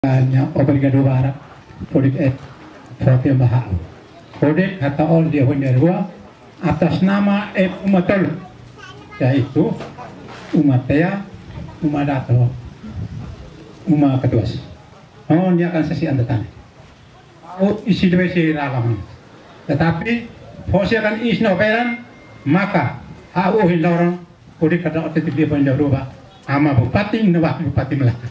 Nya obrigado bara prodik program bahau prodik kata all dia dua atas nama umatul yaitu umat ya umat dato umat keduas dia akan sesi andatane isi dua si ralam tetapi fosi akan is noveran maka hau hilorong prodik kata otet dia dua ama bupati nawak bupati Melaka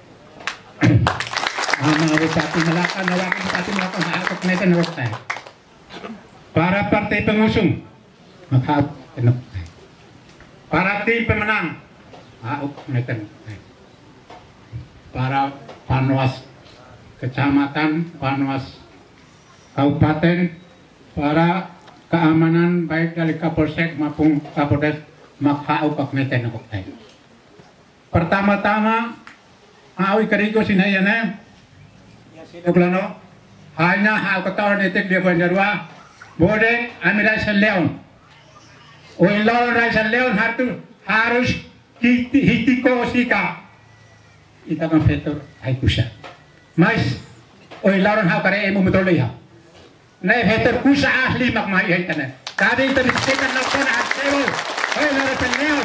ama Bupati Melaka, nawakil Bupati Melaka, maakot na ito nawak tayo. Para partai pengusung, makaakot na tayo. Para tim pemenang, maakot na ito nawak tayo. Para panwas kecamatan, panwas kabupaten, para keamanan baik dari Kapolsek maupun Kapolres, makaakot na ito nawak tayo. Pertama-tama, awi karigo sinayana Uklano hanya hal ketahuan detik dia penjarua boleh ambil raisan leon lawan raisan leon harus hitiko sika kita kan vetor haikusa mas lawan hal kare emu betul ya naik vetor kusa ahli makmai haitana tadi itu dikatakan lakukan hasil lawan raisan leon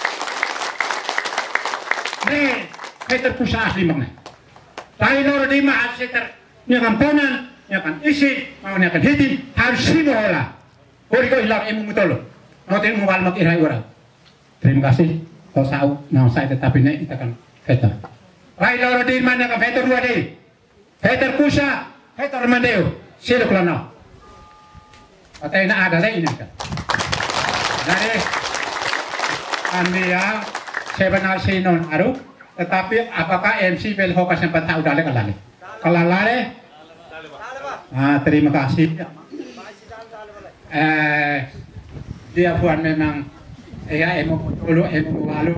vetor kusa ahli makmai tayo di mahal sekitar nyakamponan, nyakam isi, mau nyakan hitin, harus simola. Kori ko hilang emu mutolo. Notin mo walmak iray orang. Terima kasih. Kau tahu, nah saya tetapi naik kita kan veter. Tayo di mana kan veter dua deh. Veter kusa, veter mandeo. Siluk lano. Katanya na ada lagi nih kan. Jadi, Anda sebenar sinon aru. Tetapi apakah MC Belhokas yang tahu dalek kalale? Kalale? Terima kasih. Dia buat memang emu dulu emu lalu.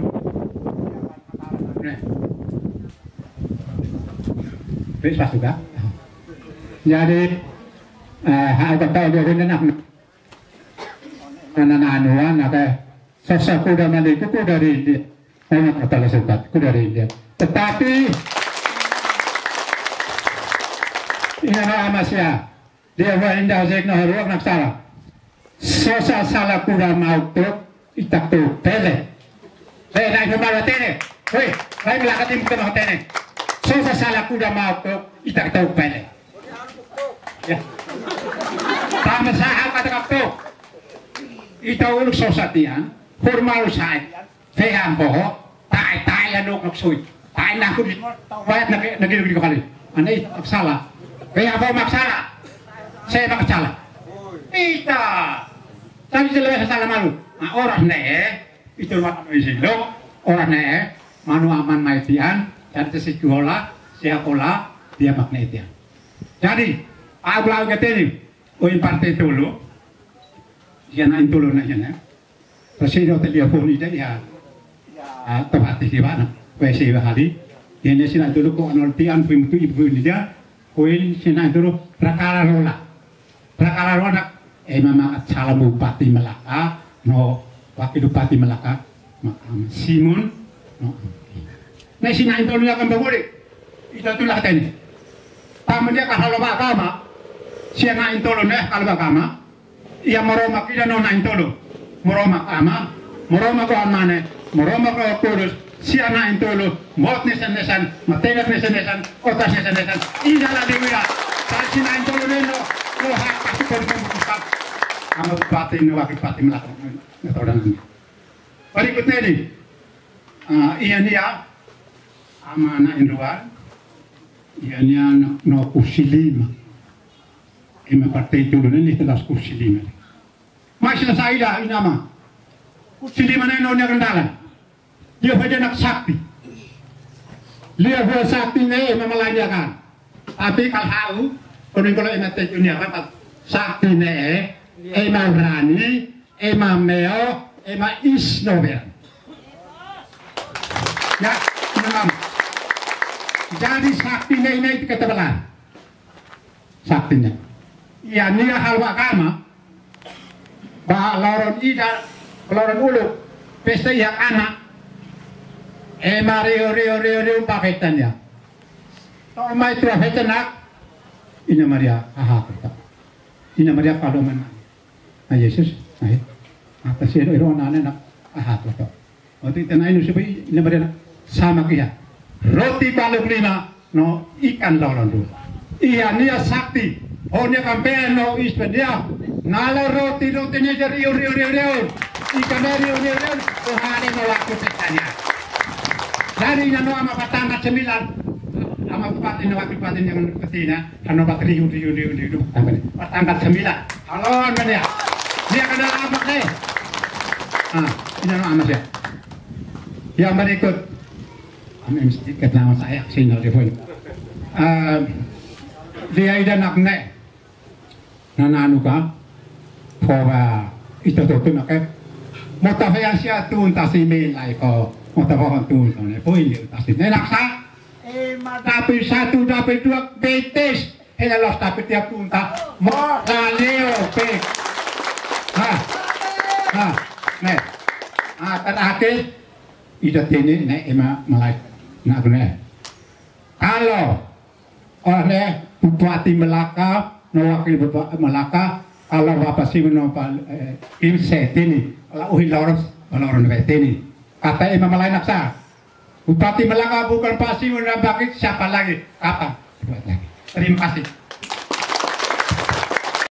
Bisa juga. Jadi agak tahu dia ini nak anuan ada sosok kuda mandi itu dari dia. Memang kata sukat, ku dari India. Tetapi ini masya dia warinda zek na haruak nak salah. Sosa salah kuda mau tu itak tu pele. Saya naik kemana tene? Hei, saya melakatin kemana tene? Sosa salah kuda mau tu itak tu pele. Ya. Tama sahab kata kapto. Ito uluk sosa tiang formal saya. Feham boho, tai anok naksui, tai nak kudi, wajib nak lagi kali. Anda itu salah. Feham boho maksala, saya mak salah. Ita, tapi jelek salah malu. Orang itu mak isilok, orang manu aman maitian, dan sesekolah, sekolah dia magnetian. Jadi, aku lagi ketemu, oin partai dulu, dia naik dulu nanya, presiden telepon itu ya. Tempat di mana? WC bahari. Ini sih dulu kok noltian pintu ibu ini dia. Koin sih dulu prakara rola. Prakara rola. Mama calon bupati Melaka. No wakil bupati Melaka. Simon. No. Nah sih dulu akan bergurih. Itu tuh lah tadi. Tamannya kalau agama. Siapa dulu nih kalau agama. Ia meromak kita no dulu. Meromak ama. Meromak mana? Meroma ko kurus siana intolo mot nesan mategas nesan otas nesan ida la diwira sina intolo neno lo hak pasti berbuka amat batin wakil pati melakukan metode berikutnya ini iya dia amana indruan iya dia no kusilima ema partai dulu ini telah kusilima masih saya ini nama kusilima neno nya kendalan dia saja nak sakti. Dia buat sakti ni memelanjakan. Tapi kalau kalau emak dunia apa sakti ni emak berani, emak meo, emak isnober. Ya, memang. Jadi sakti ini kita belah. Saktinya. Ya ni hal agama. Bah loron ida, loron ulu, pesta yang anak. Rio paketan ya. Tomai tua hetenak. Ina Maria aha kita. Ina Maria kalau mana? Ah Yesus, ay. Apa sih itu nana nak aha kita. Waktu itu naik nusubi Ina Maria sama kia. Roti balok 5 no ikan lolon dulu. Iya nia sakti. Oh nia kampen no ispedia. Nalo rotinya jadi riu. Ikan dari riu. Tuhan ini waktu petanya. Dari nano ama patangkat 9. Ama bupati na wakil bupati yang ketina. Ano bat riu. Patangkat 9. Halo mana? Dia kena apa deh? Ini ano ama siya. Yang berikut. Kami mesti kenal saya sini di poin. Dia ida nak ne. Nanu ka. Pora itu nak. Mota yang sia tun tasi melai ko. Mota orang tun ne. Poin dia tasi. Nak sa. Tapi 1 tapi 2 betes. Hela los tapi tiap tun ta. Mota leo pe. Ne. Terakhir ida tini ne ema malai. Nak guna. Kalau oleh Bupati Melaka, wakil Bupati Melaka, kalau Bapak Simon Imset ini, kalau Uhiloros, orang ini, kata Imam Malai Naksa, Bupati Melaka bukan Pak Simon Bakit, siapa lagi? Kapan? Terima kasih.